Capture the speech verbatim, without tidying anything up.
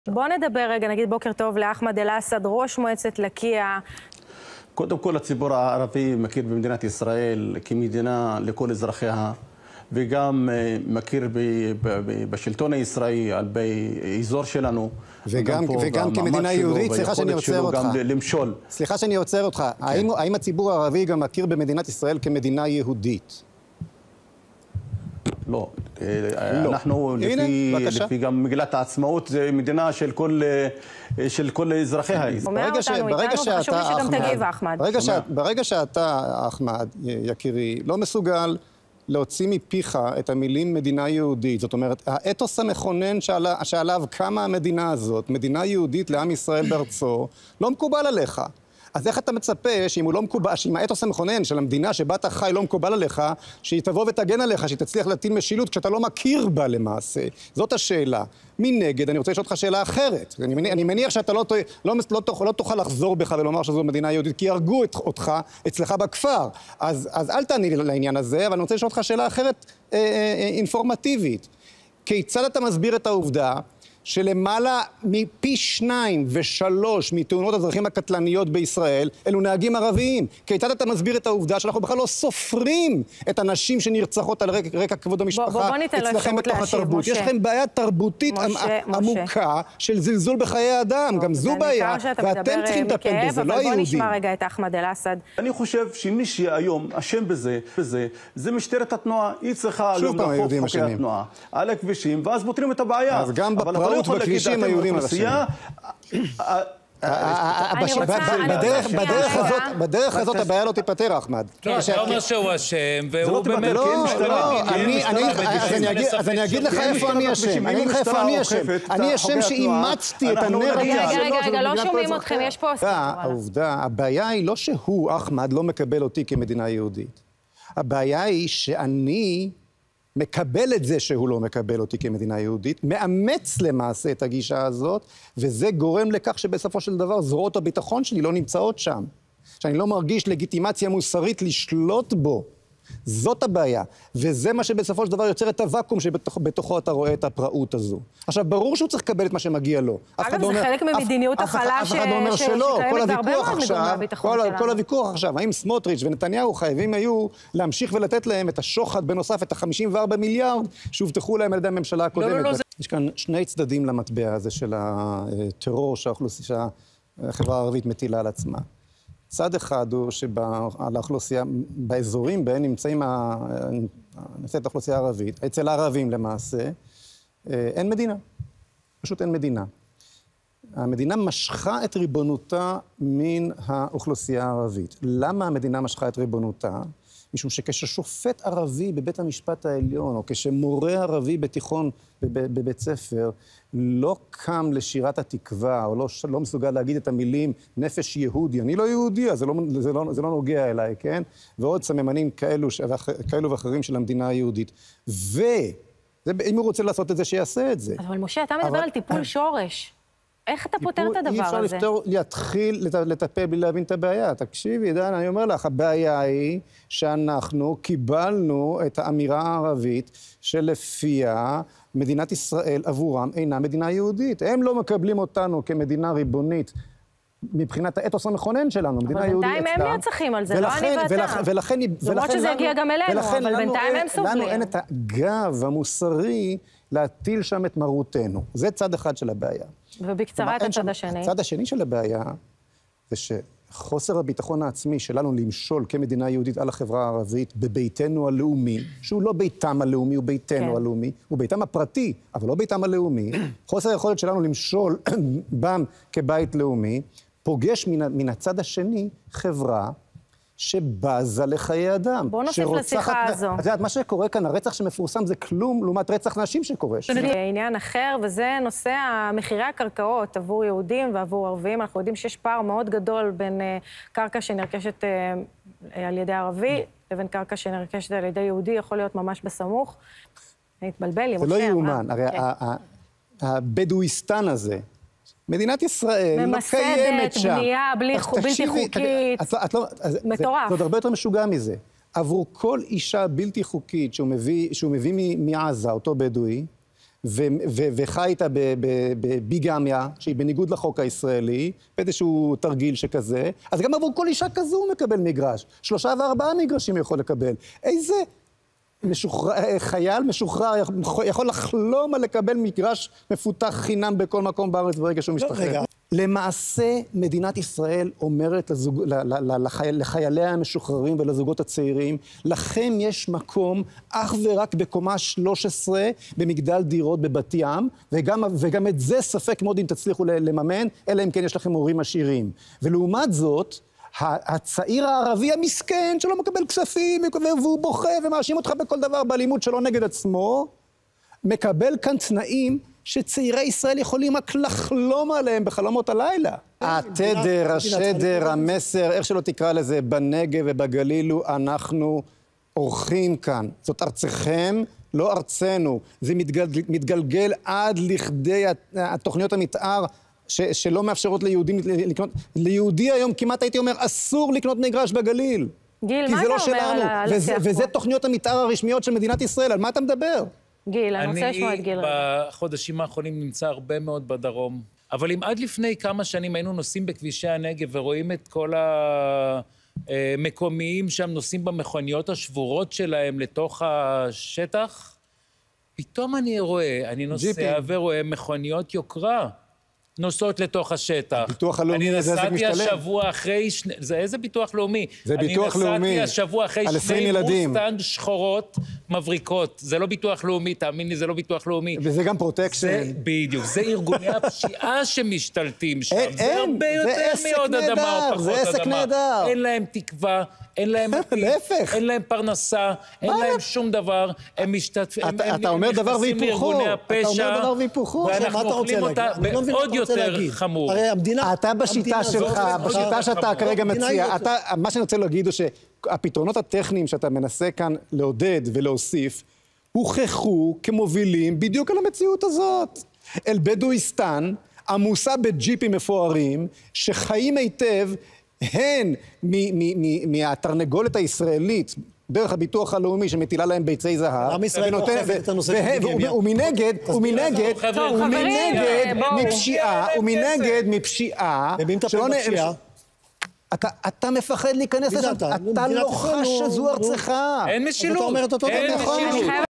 בוא נדבר רגע, נגיד בוקר טוב לאחמד אל-אסד, ראש מועצת לקיה. קודם כל הציבור הערבי מכיר במדינת ישראל כמדינה לכל אזרחיה, וגם מכיר בשלטון הישראלי על באזור שלנו. וגם, וגם כמדינה יהודית, סליחה שאני עוצר אותך. למשול. סליחה שאני עוצר אותך. כן. האם, האם הציבור הערבי גם מכיר במדינת ישראל כמדינה יהודית? לא. אנחנו, לפי, לפי גם מגילת העצמאות, זה מדינה של כל, של כל אזרחיה. ברגע, ש, ברגע שאתה, אחמד, ברגע, ש, ברגע שאתה, אחמד, יקירי, לא מסוגל להוציא מפיך את המילים מדינה יהודית, זאת אומרת, האתוס המכונן שעלה, שעליו קמה המדינה הזאת, מדינה יהודית לעם ישראל בארצו, לא מקובל עליך. אז איך אתה מצפה שאם הוא לא מקובל, שאם האתוס המכונן של המדינה שבה אתה חי לא מקובל עליך, שהיא תבוא ותגן עליך, שהיא תצליח להטיל משילות כשאתה לא מכיר בה למעשה? זאת השאלה. מנגד, אני רוצה לשאול אותך שאלה אחרת. אני מניח, אני מניח שאתה לא, לא, לא, לא, לא תוכל לחזור בך ולומר שזו מדינה יהודית, כי ירגו את, אותך אצלך בכפר. אז, אז אל תעני לעניין הזה, אבל אני רוצה לשאול אותך שאלה אחרת אה, אה, אינפורמטיבית. כיצד אתה מסביר את העובדה שלמעלה מפי שניים ושלוש מתאונות הדרכים הקטלניות בישראל אלו נהגים ערביים? כיצד אתה מסביר את העובדה שאנחנו בכלל לא סופרים את הנשים שנרצחות על רקע, רקע כבוד המשפחה אצלכם בתוך התרבות? יש לכם בעיה תרבותית עמוקה של זלזול בחיי אדם, גם זו בעיה, ואתם צריכים לטפל בזה, לא היהודים. בוא נשמע רגע את אחמד אל-אסד. אני חושב שמי שהיום אשם בזה, בזה, זה משטרת התנועה. היא צריכה היום לאכוף חוקי התנועה על הכבישים, ואז פותרים את הבעיה. אז גם בפראות בכבישים היהודים אנשים. בדרך הזאת הבעיה לא תיפטר, אחמד. לא, אתה אומר שהוא אשם, והוא באמת... אז אני אגיד לך איפה אני אשם. אני אגיד לך איפה אני אשם. אני אשם שאימצתי את הנרטיב. רגע, רגע, רגע, לא שומעים אתכם, יש פה... העובדה, הבעיה היא לא שהוא, אחמד, לא מקבל אותי כמדינה יהודית. הבעיה היא שאני מקבל את זה שהוא לא מקבל אותי כמדינה יהודית, מאמץ למעשה את הגישה הזאת, וזה גורם לכך שבסופו של דבר זרועות הביטחון שלי לא נמצאות שם. שאני לא מרגיש לגיטימציה מוסרית לשלוט בו. זאת הבעיה. וזה מה שבסופו של דבר יוצר את הוואקום שבתוכו אתה רואה את הפראות הזו. עכשיו, ברור שהוא צריך לקבל את מה שמגיע לו. אגב, זה חלק ממדיניות החלה שקיימת בהרבה מאוד מגורמי הביטחון שלנו. כל הוויכוח עכשיו, האם סמוטריץ' ונתניהו חייבים היו להמשיך ולתת להם את השוחד בנוסף, את ה-חמישים וארבעה מיליארד שהובטחו להם על ידי הממשלה הקודמת. יש כאן שני צדדים למטבע הזה של הטרור שהחברה הערבית מטילה על עצמה. צד אחד הוא שעל האוכלוסייה, באזורים בהם נמצאים נמצאת האוכלוסייה הערבית, אצל הערבים למעשה, אין מדינה. פשוט אין מדינה. המדינה משכה את ריבונותה מן האוכלוסייה הערבית. למה המדינה משכה את ריבונותה? משום שכששופט ערבי בבית המשפט העליון, או כשמורה ערבי בתיכון בבית ספר, לא קם לשירת התקווה, או לא, לא מסוגל להגיד את המילים נפש יהודי, אני לא יהודי, זה לא, זה לא, זה לא נוגע אליי, כן? ועוד סממנים כאלו, כאלו ואחרים של המדינה היהודית. ו... אם הוא רוצה לעשות את זה, שיעשה את זה. אבל משה, אתה מדבר אבל... על טיפול שורש. איך אתה פותר את הדבר הזה? אי אפשר לפתור, להתחיל לטפל בלי להבין את הבעיה. תקשיבי, דן, אני אומר לך, הבעיה היא שאנחנו קיבלנו את האמירה הערבית שלפיה מדינת ישראל עבורם אינה מדינה יהודית. הם לא מקבלים אותנו כמדינה ריבונית מבחינת האתוס המכונן שלנו, מדינה יהודית אצלם. אבל בינתיים הם נרצחים על זה, לא אני ואתה. למרות שזה יגיע גם אלינו, אבל בינתיים הם סובלים. לנו אין את הגב המוסרי להטיל שם את מרותנו. זה צד אחד של הבעיה. ובקצרה את הצד השני. הצד השני של הבעיה זה שחוסר הביטחון העצמי שלנו למשול כמדינה יהודית על החברה הערבית בביתנו הלאומי, שהוא לא ביתם הלאומי, הוא ביתנו הלאומי, הוא ביתם הפרטי, אבל לא ביתם הלאומי, חוסר היכולת שלנו למשול בם כבית לאומי, פוגש מן, מן הצד השני חברה שבזה לחיי אדם. בוא נוסיף לשיחה הזו. את יודעת, מה שקורה כאן, הרצח שמפורסם זה כלום לעומת רצח נשים שקורה. זה עניין אחר, וזה נושא מחירי הקרקעות עבור יהודים ועבור ערבים. אנחנו יודעים שיש פער מאוד גדול בין קרקע שנרכשת על ידי ערבי, לבין קרקע שנרכשת על ידי יהודי, יכול להיות ממש בסמוך. נתבלבל לי, משה. זה לא יאומן, הרי הבדואיסטן הזה, מדינת ישראל לא קיימת שם. ממסדת, בנייה, בלתי חוקית, מטורף. זאת הרבה יותר משוגע מזה. עבור כל אישה בלתי חוקית שהוא מביא, שהוא מביא מעזה, אותו בדואי, וחי איתה בביגמיה, שהיא בניגוד לחוק הישראלי, באיזשהו תרגיל שכזה, אז גם עבור כל אישה כזו הוא מקבל מגרש. שלושה וארבעה מגרשים יכול לקבל. איזה משוחרר, חייל משוחרר יכול לחלום על לקבל מגרש מפותח חינם בכל מקום בארץ ברגע שהוא משתחרר. למעשה, מדינת ישראל אומרת לזוג, לחייל, לחייליה המשוחררים ולזוגות הצעירים, לכם יש מקום אך ורק בקומה שלוש עשרה במגדל דירות בבת ים, וגם, וגם את זה ספק מאוד אם תצליחו לממן, אלא אם כן יש לכם הורים עשירים. ולעומת זאת, הצעיר הערבי המסכן שלא מקבל כספים, והוא בוכה ומאשים אותך בכל דבר באלימות שלו נגד עצמו, מקבל כאן תנאים שצעירי ישראל יכולים רק לחלום עליהם בחלומות הלילה. התדר, השדר, המסר, איך שלא תקרא לזה, בנגב ובגליל, אנחנו אורחים כאן. זאת ארצכם, לא ארצנו. זה מתגלגל, מתגלגל עד לכדי התוכניות המתאר ש, שלא מאפשרות ליהודים לקנות. ליהודי היום כמעט הייתי אומר, אסור לקנות מגרש בגליל. גיל, כי מה זה אתה לא אומר שלנו. על וזה, השיח וזה פה? תוכניות המתאר הרשמיות של מדינת ישראל. על מה אתה מדבר? גיל, אני רוצה לשמוע את גיל. אני בחודשים האחרונים נמצא הרבה מאוד בדרום, אבל אם עד לפני כמה שנים היינו נוסעים בכבישי הנגב ורואים את כל המקומיים שם נוסעים במכוניות השבורות שלהם לתוך השטח, פתאום אני רואה, אני נוסע ורואה מכוניות יוקרה נוסעות לתוך השטח. ביטוח הלאומי, זה עסק משתלם. אני נסעתי השבוע אחרי... שני... זה איזה ביטוח לאומי? זה ביטוח לאומי. אני נסעתי השבוע אחרי שני ילדים. מוסטנג שחורות מבריקות. זה לא ביטוח לאומי, תאמין לי, זה לא ביטוח לאומי. וזה גם פרוטקשן. זה, בדיוק, זה ארגוני הפשיעה שמשתלטים שם. אין, זה הרבה יותר מעוד אדמה או פחות זה עסק אדמה. נהדר. אין להם תקווה, אין להם עתיד, להפך. אין להם פרנסה, אין להם שום דבר. הם משתתפים, אתה- הם אתה אומר דבר נכנסים והיפוכו. לארגוני אתה אומר הפשע, דבר והיפוכו. עכשיו, ואנחנו מה אתה רוצה אוכלים אותה להגיד? אני לא מבין מה בעוד אתה רוצה יותר להגיד. חמור. הרי המדינה... אתה בשיטה המדינה שלך, הזאת- בשיטה שאתה חמור. כרגע המדינה מציע, היא- אתה, מה שאני רוצה להגיד הוא שהפתרונות הטכניים שאתה מנסה כאן לעודד ולהוסיף, הוכחו כמובילים בדיוק על המציאות הזאת. אל בדואיסטן, עמוסה בג'יפים מפוארים, שחיים היטב, הן מ- מ- מ- מהתרנגולת הישראלית, דרך הביטוח הלאומי שמטילה להם ביצי זהב. עם ישראל לא ונותן- אוכף את הנושא של וה- ביגמיה. ומנגד, ומנגד, חבר'ה, טוב, חברים, ומנגד, בואו. מפשיעה, ומנגד, מפשיעה, ומי מטפל שלא נ- בפשיעה? אתה, אתה מפחד להיכנס מי זה לשם, אתה? אתה מדינת לא ישראל, חש נו, שזו נו. ארצך. אין אז אתה משילות. אומר את אותו אין דבר. משילות.